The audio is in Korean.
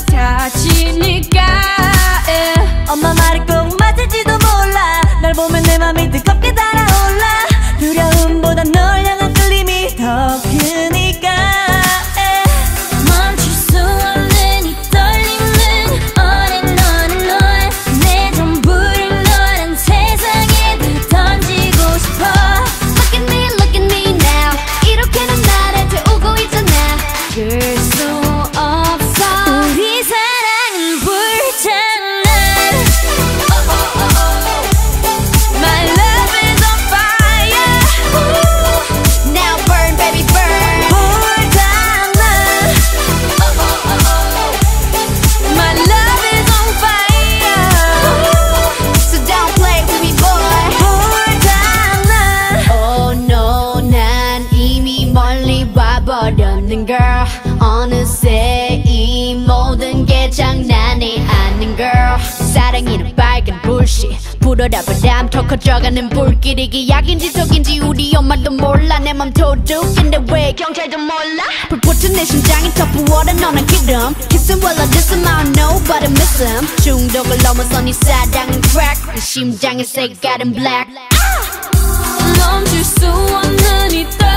같아지니까 엄마 말이 꼭 맞을지도 몰라. 널 보면 내 맘이 뜨겁게 달아올라. 두려움보다 널 향한 끌림이 더 크니까 멈출 수 없는 이 떨림은 오랜 너는 널 내 전부를 너란 세상에 던지고 싶어. Look at me now. 이렇게는 나를 태우고 있잖아. 그럴 수 없어. 우리 사랑은 불잖아. My love is on fire. Now burn baby burn. 불타나. My love is on fire. So don't play with me boy. 불타나. Oh no 난 이미 멀리 와버렸는 girl. 어느새 이 모든 게 장난이 아닌 girl. 사랑이는 빨간 불씨 불어라 바람 더 커져가는 불길이 기약인지 적인지 우리 엄마도 몰라. 내 맘 도둑인데 왜 경찰도 몰라. 불붙은 내 심장이 더 부어라 너는 기름. Kissing while I diss him I don't know but I miss him. 중독을 넘어서 네 사랑은 crack. 내 심장의 색깔은 black. 멈출 수 없는 이